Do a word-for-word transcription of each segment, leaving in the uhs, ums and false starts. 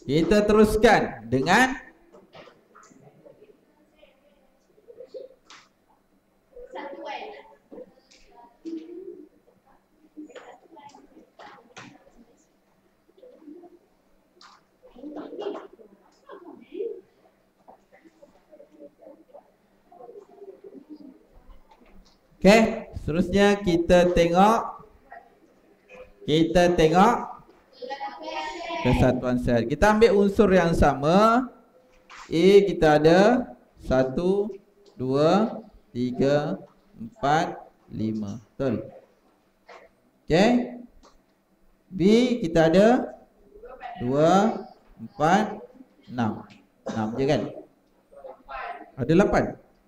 Kita teruskan dengan okey, seterusnya kita tengok Kita tengok kesatuan sel. Kita ambil unsur yang sama. A kita ada satu, dua, tiga, empat, lima. Betul? Okey. B kita ada dua, empat, enam. enam je kan? Ada lapan.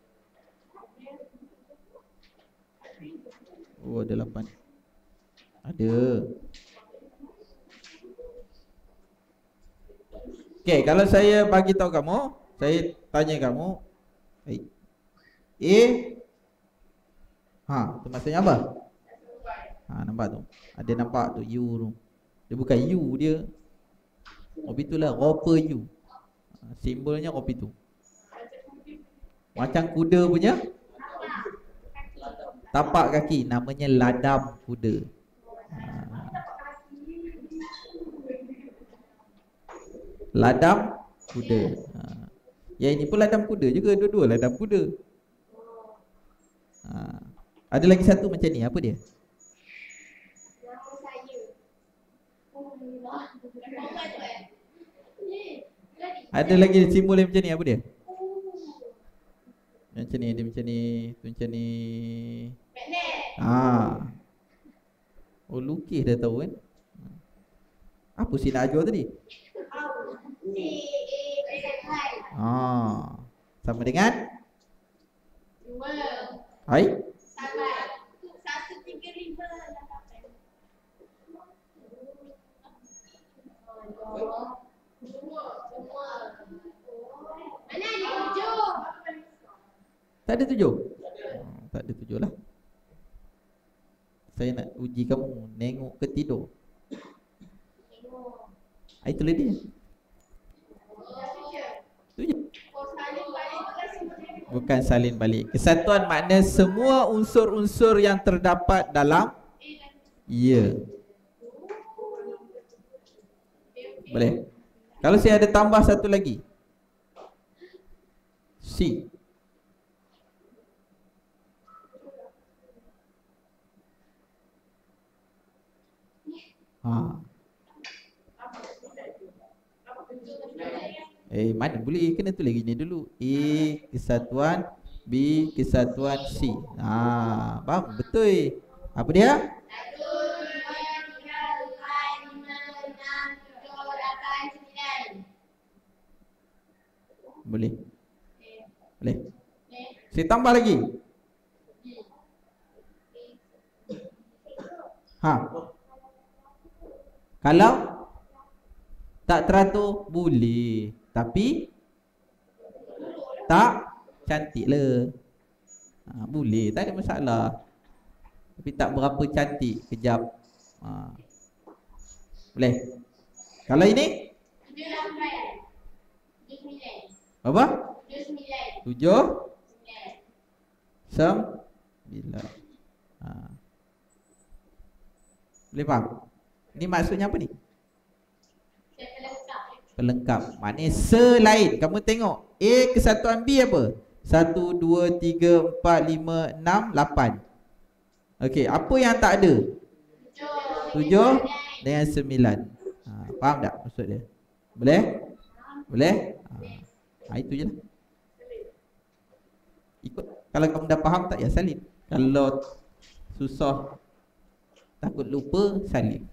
Oh, ada lapan. Ada. Okey, kalau saya bagi tahu kamu, saya tanya kamu, baik. A ha, tu maksudnya apa? Ha, nampak tu. Ada nampak tu U tu. Dia bukan U dia. Kopi tu lah, rupa U. Ha, simbolnya kopi tu. Macam kuda punya tapak kaki, namanya ladam kuda. Ha. Ladam kuda. Ha. Ya, ini pun ladam kuda juga, dua-dua ladam kuda. Ha. Ada lagi satu macam ni, apa dia? Ada lagi simbol yang macam ni, apa dia? Macam ni, dia macam ni, tu macam ni. Ah. Oh, lukis dah tahu kan? Apa si nak ajar tadi? Ah, sama dengan hai. Satu tiga lima lapan. Mana ada tujuh? Tak ada tujuh. Hmm, tak ada tujuh lah. Saya nak uji kamu, nengok ke tidur? Ah, itulah dia. Tu je. Bukan salin balik. Kesatuan makna semua unsur-unsur yang terdapat dalam ya. Boleh. Kalau saya ada tambah satu lagi, C. Ha. Eh, mana boleh, kena tulis gini dulu. A kesatuan, B kesatuan, C. Ha, faham? Betul. Apa dia? Satu, dua, tiga, empat, lima, enam, tujuh, lapan, sembilan. Boleh. Boleh. Saya tambah lagi. Ha. Kalau tak teratur, boleh. Tapi tak cantik lah. Ha, boleh, tak ada masalah. Tapi tak berapa cantik. Kejap. Ha. Boleh. Kalau ini Tujuh, lapan. Tujuh, sembilan. apa? Tujuh, sembilan. Tujuh Sembilan. Sembilan. Ha. Boleh faham? Ini maksudnya apa ni? Pelengkap. Maknanya selain. Kamu tengok A kesatuan B apa? Satu, dua, tiga, empat, lima, enam, lapan. Okey, apa yang tak ada? Tujuh dengan sembilan. Ha, faham tak maksud dia? Boleh? Boleh? Ha, ha, itu je lah. Ikut. Kalau kamu dah faham tak, ya salin. Kalau susah, takut lupa, salin.